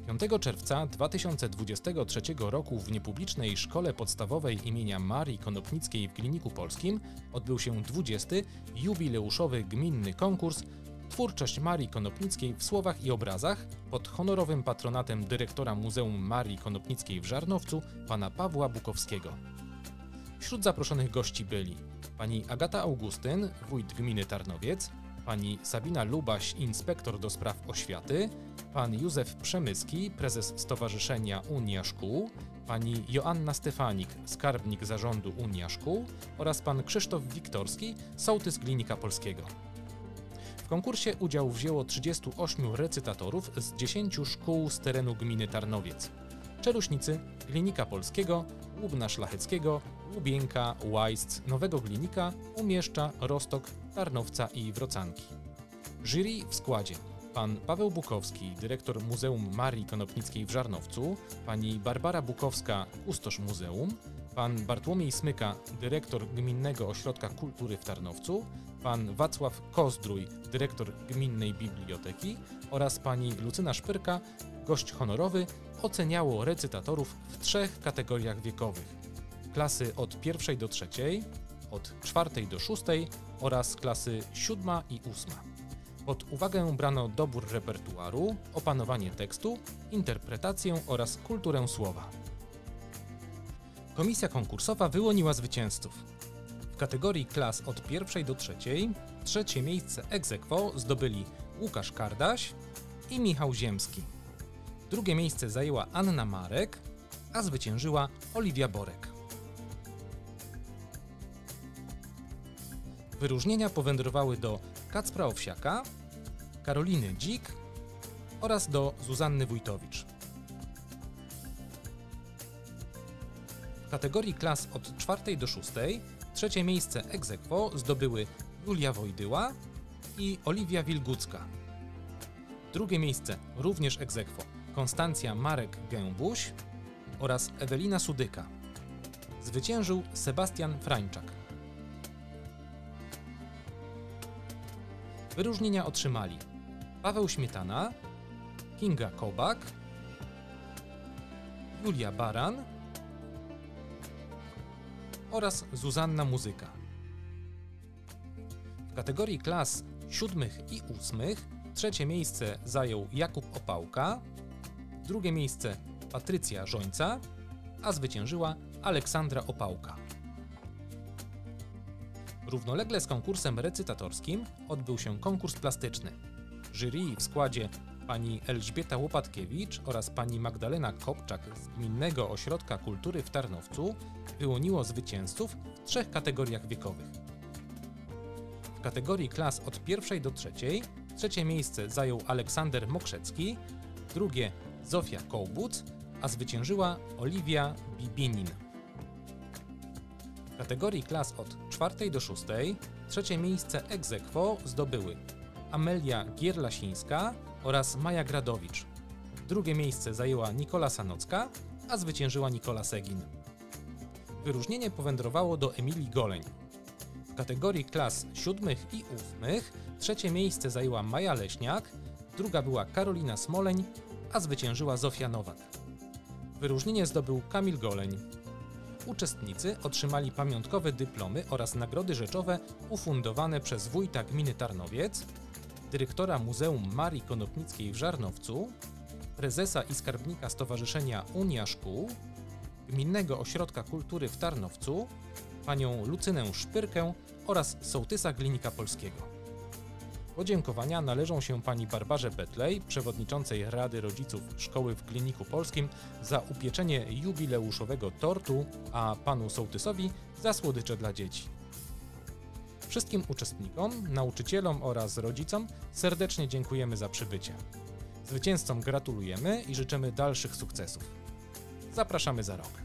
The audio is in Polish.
5 czerwca 2023 roku w niepublicznej Szkole Podstawowej imienia Marii Konopnickiej w Gliniku Polskim odbył się 20. jubileuszowy gminny konkurs Twórczość Marii Konopnickiej w słowach i obrazach pod honorowym patronatem dyrektora Muzeum Marii Konopnickiej w Żarnowcu, pana Pawła Bukowskiego. Wśród zaproszonych gości byli pani Agata Augustyn, wójt gminy Tarnowiec, pani Sabina Lubaś, inspektor do spraw oświaty, pan Józef Przemyski, prezes Stowarzyszenia Unia Szkół, pani Joanna Stefanik, skarbnik zarządu Unia Szkół oraz pan Krzysztof Wiktorski, sołtys Glinika Polskiego. W konkursie udział wzięło 38 recytatorów z 10 szkół z terenu gminy Tarnowiec. Czeluśnicy Glinika Polskiego, Łubna Szlacheckiego, Łubienka, Łajsc, Nowego Glinika, Umieszcza, Roztok, Tarnowca i Wrocanki. Jury w składzie: pan Paweł Bukowski, dyrektor Muzeum Marii Konopnickiej w Żarnowcu, pani Barbara Bukowska, kustosz muzeum, pan Bartłomiej Smyka, dyrektor Gminnego Ośrodka Kultury w Tarnowcu, pan Wacław Kozdrój, dyrektor Gminnej Biblioteki oraz pani Lucyna Szpyrka, gość honorowy, oceniało recytatorów w 3 kategoriach wiekowych: klasy od 1 do 3, od 4 do 6 oraz klasy 7 i 8. Pod uwagę brano dobór repertuaru, opanowanie tekstu, interpretację oraz kulturę słowa. Komisja konkursowa wyłoniła zwycięzców. W kategorii klas od 1 do 3 trzecie miejsce ex aequo zdobyli Łukasz Kardaś i Michał Ziemski. Drugie miejsce zajęła Anna Marek, a zwyciężyła Oliwia Borek. Wyróżnienia powędrowały do Kacpra Owsiaka, Karoliny Dzik oraz do Zuzanny Wójtowicz. W kategorii klas od 4 do 6 trzecie miejsce ex aequo zdobyły Julia Wojdyła i Oliwia Wilgucka. Drugie miejsce również ex aequo Konstancja Marek-Gębuś oraz Ewelina Sudyka. Zwyciężył Sebastian Frańczak. Wyróżnienia otrzymali Paweł Śmietana, Kinga Kobak, Julia Baran oraz Zuzanna Muzyka. W kategorii klas 7 i 8 trzecie miejsce zajął Jakub Opałka, drugie miejsce Patrycja Żońca, a zwyciężyła Aleksandra Opałka. Równolegle z konkursem recytatorskim odbył się konkurs plastyczny. Jury w składzie pani Elżbieta Łopatkiewicz oraz pani Magdalena Kopczak z Gminnego Ośrodka Kultury w Tarnowcu wyłoniło zwycięzców w 3 kategoriach wiekowych. W kategorii klas od 1 do 3 trzecie miejsce zajął Aleksander Mokrzecki, drugie Zofia Kołbuc, a zwyciężyła Oliwia Bibinin. W kategorii klas od 4 do 6 trzecie miejsce ex aequo zdobyły Amelia Gierlasińska oraz Maja Gradowicz. Drugie miejsce zajęła Nikola Sanocka, a zwyciężyła Nikola Segin. Wyróżnienie powędrowało do Emilii Goleń. W kategorii klas 7 i 8 trzecie miejsce zajęła Maja Leśniak, druga była Karolina Smoleń, a zwyciężyła Zofia Nowak. Wyróżnienie zdobył Kamil Goleń. Uczestnicy otrzymali pamiątkowe dyplomy oraz nagrody rzeczowe ufundowane przez wójta gminy Tarnowiec, dyrektora Muzeum Marii Konopnickiej w Żarnowcu, prezesa i skarbnika Stowarzyszenia Unia Szkół, Gminnego Ośrodka Kultury w Tarnowcu, panią Lucynę Szpyrkę oraz sołtysa Glinika Polskiego. Podziękowania należą się pani Barbarze Betlej, przewodniczącej Rady Rodziców Szkoły w Gliniku Polskim, za upieczenie jubileuszowego tortu, a panu sołtysowi za słodycze dla dzieci. Wszystkim uczestnikom, nauczycielom oraz rodzicom serdecznie dziękujemy za przybycie. Zwycięzcom gratulujemy i życzymy dalszych sukcesów. Zapraszamy za rok.